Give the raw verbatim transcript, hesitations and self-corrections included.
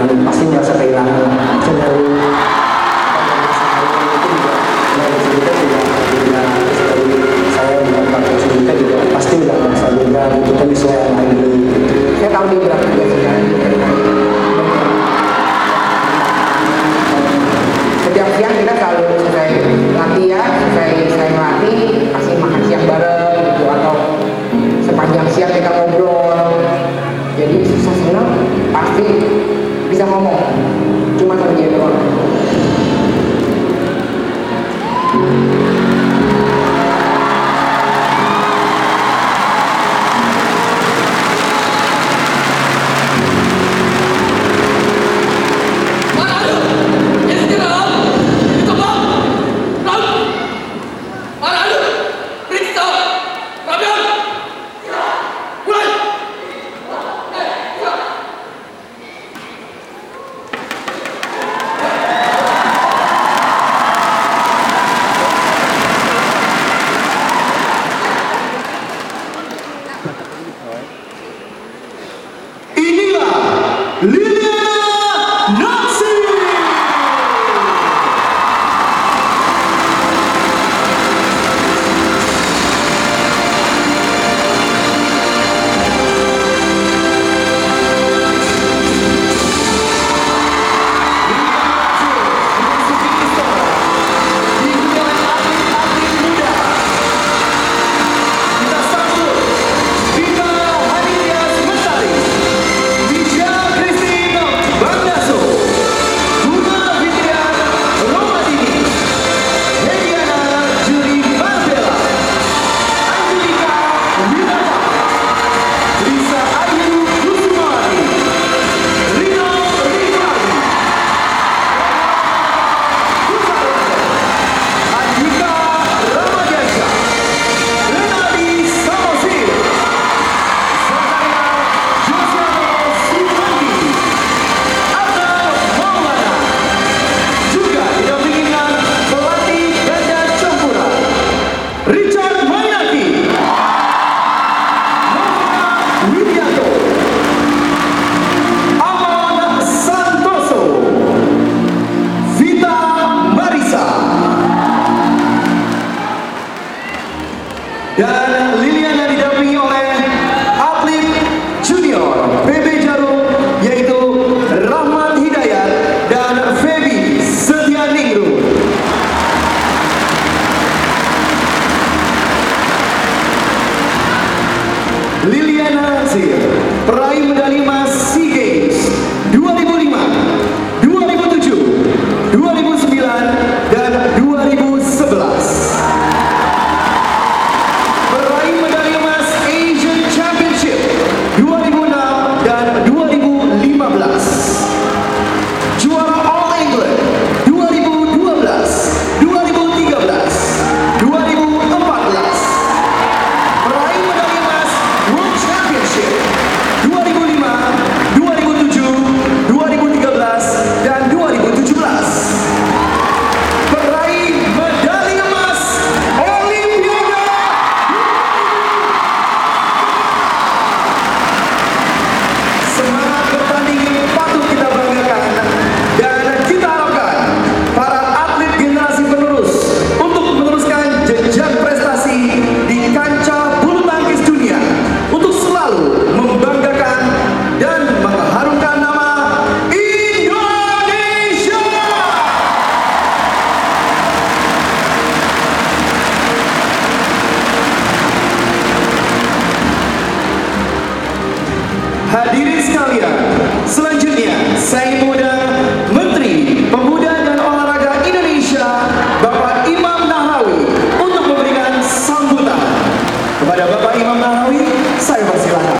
pasti merasa kehilangan cenderung itu juga kita juga juga saya dengan Pak kita juga pasti udah merasa juga kita bisa lagi. Saya tahu dia berat juga sekarang. Setiap siang kita selalu selesai latihan, selesai selesai melatih, kasih makan siang bareng gitu, atau sepanjang siang kita ngobrol. Jadi susah senang pasti bisa ngomong, cuma sama dia doang. Dan Liliana didampingi oleh atlet junior P B Jarum yaitu Rahmat Hidayat dan Feby Setianingrum. Liliana Zir, peraih medali emas SEA Games dua ribu lima, dua ribu tujuh, dua ribu sembilan, dan dua ribu sebelas. Hadirin sekalian, selanjutnya saya muda